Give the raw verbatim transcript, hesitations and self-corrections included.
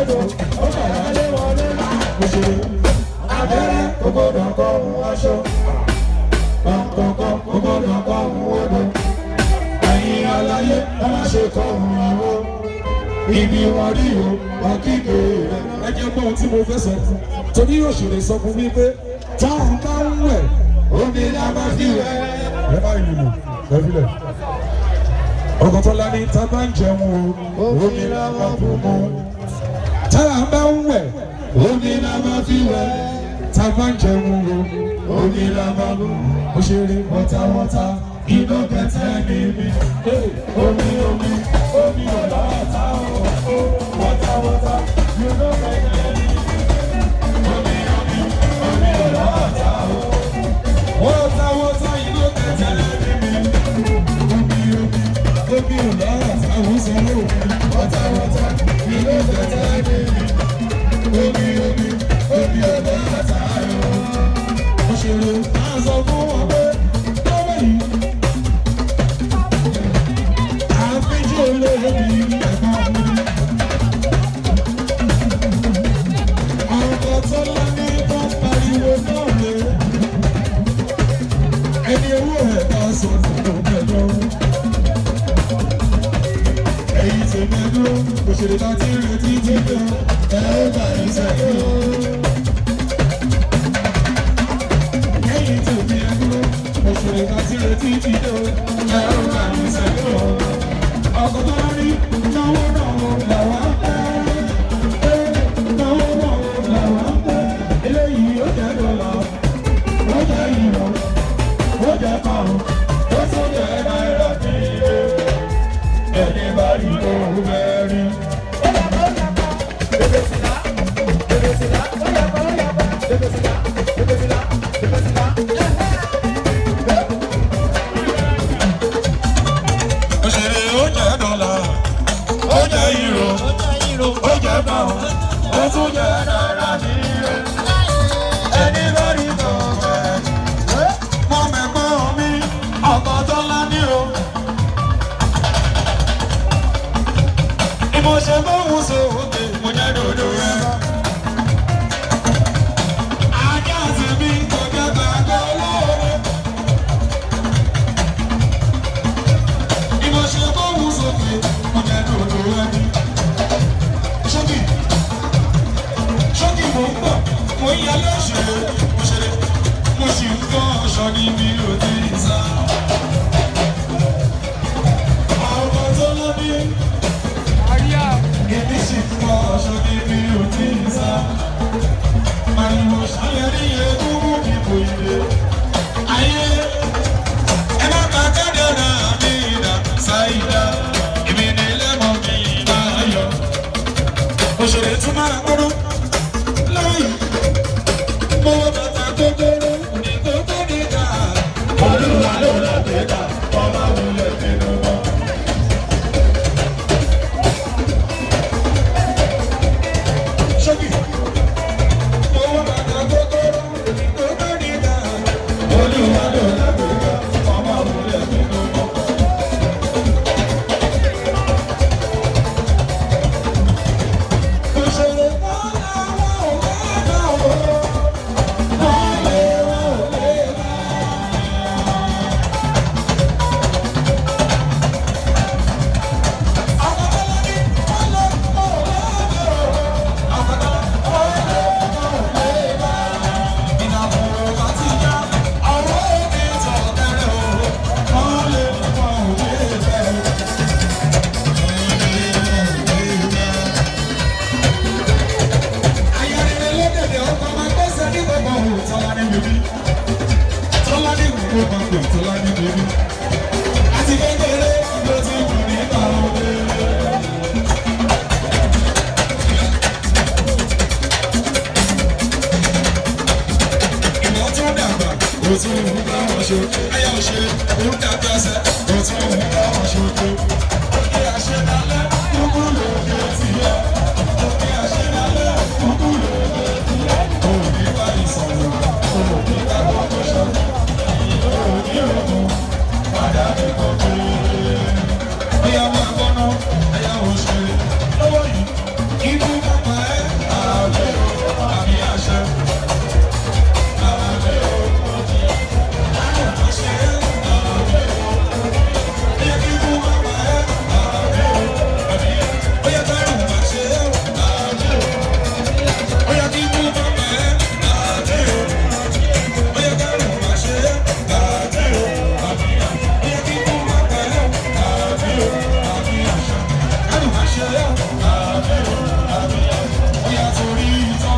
lẹ́nu ó bàrà lé wọn lẹ́nu. Òṣèré abẹ́rẹ́ kò gbọ́dọ̀ kọ́ ohun aṣọ. Kọ̀ọ̀kọ̀ọ̀kan kò gbọ́dọ̀ kọ́ ohun odò. Ẹ̀yin aláyé ẹ má ṣe kọ́ ohun àwọ̀. Ibi wọn rí o, wọn kígbe rẹ̀. Ẹ jẹ́ gbọ́ ohun tí mo fẹ́ sọ fún. Torí òṣèré sọ fún mi pé táwọn bá ń wẹ̀, omi la máa fi wẹ̀. Ẹ má yìí lò, ẹ fi lẹ̀. Ọ̀gọ̀tọ̀lá ni tá bá ń jẹun o, omi la máa bù mú. Táwọn bá ń wẹ̀, omi la máa fi wẹ̀. Tá bá ń jẹun o, omi la máa bù mú. Òṣèré wọ́táwọ́tá, iná kẹtẹ́ ní mi. Omi omi, omi ọ̀la ọ̀tá o. Wọ́táwọ́tá, iná kẹtẹ́ ní mi. Omi omi, omi ọ̀la ọ̀tá o. Wọ́táwọ́tá, iná kẹtẹ́ ní mi. Omi omi, omi ọ̀la ọ̀tá o. Sọ̀rọ̀ wọ́táwọ́tá, iná kẹtẹ́ ní mi. Omi omi, omi ọ̀la ọ̀tá o. Òṣèré máa sọ fún wọn pé lọ́wọ́ yìí. Ẹni owó ẹ̀ bá sọ fún ọ̀pẹ̀ lọ́rùn. Ẹ̀yìn tó mẹ́dúró, òṣèré láti retí tí ó ẹ̀ ó bá ìṣẹ́jú. Ẹ̀yìn tó mẹ́dúró, òṣèré láti retí tí ó ẹ̀ ó bá ìṣẹ́jú. Ọkọ̀ tó rí náwó náwó làwọn fẹ́. Náwó náwó làwọn fẹ́. Eléyìí ó jẹ́ dọ́là, ó jẹ́ ìrọ̀. Ó jẹ́ kàrún, ó tún jẹ́ náírà ní ilé. Ẹni bá rí òun bẹ́ẹ̀ rí. Ó yàgbọ́ ó yàgbọ́, bèbè sílá, bèbè sílá, ó yàgbọ́ ó yàgbọ́, bèbè sílá, bèbè sílá, bèbè sílá. Òṣèré ó jẹ́ dọ́là, ó jẹ́ ìró, ó jẹ́ kàrún, ó tún jẹ́ náírà ní ilé. Ẹni bá rí òun bẹ́ẹ̀ rí. Ọ̀gọ̀tọ̀lá ní o. Ìmọ̀ ṣe bóhùn sókè, mo jẹ́ dòdò rẹ̀. Ajá ti bí kò jẹ́ gbàgbọ́ lóore. Ìmọ̀ ṣe bóhùn sókè, mo jẹ́ dòdò rẹ̀. Ṣókì, ṣókì mo ń bọ̀, mo ń yálé òṣèré, mo ṣeré, mo sì ń gbọ́ ọ̀ṣọ́ níbi òde ìsá. Èmi sì fọ́ ọ̀ṣọ́ níbi òtí ìsá. Màlúù ṣàyẹ̀rí egúngún ìbò ilé. Ayé ẹ má bàa kéde náà mi ìdá ṣáìdá. Èmi ní lẹ́mọ̀ mi máa yọ. Òṣèré tún máa gbọ́dọ̀ lóyún. Mo wọ bàtà gógóró ní gógó nígbà. Olúwa ló lọ gbéga, ọmọ wulẹ̀ nínú wọn. Ṣókì, mo wọ bàtà gógóró ní gógó nígbà. Olúwa ló lọ gbéga, ọmọ wulẹ̀ nínú wọn. Òṣèré wọn làwọn ò lẹ́gbà o. Wọ́n lé wọn ò lẹ́gbà. Ọ̀gọ̀tọ̀lá ní wọ́n lé wọn ò lẹ́gbà o. Ọ̀gọ̀tọ̀lá wọ́n lé wọn ò lẹ́gbà. Ìdààmú bá ti yá, ọ̀rọ̀ òbí tọ̀ kẹrẹ o. Wọ́n lé wọn ò lẹ́gbà. Ayarere lódèdè ọkọ̀ máa gbẹ́sẹ̀ ní gbogbo ohun Tọ́lá ní bèbí. Tọ́lá ní gbogbo máa gbẹ̀ Tọ́lá ní bèbí. Àti kékeré ló ti kù nípa òde. Ìmọ̀ tún dàgbà, òtún òun bá wọn ṣe. Ayọ̀ ṣe, òun dàgbà sẹ́, òtún òun bá wọn ṣe.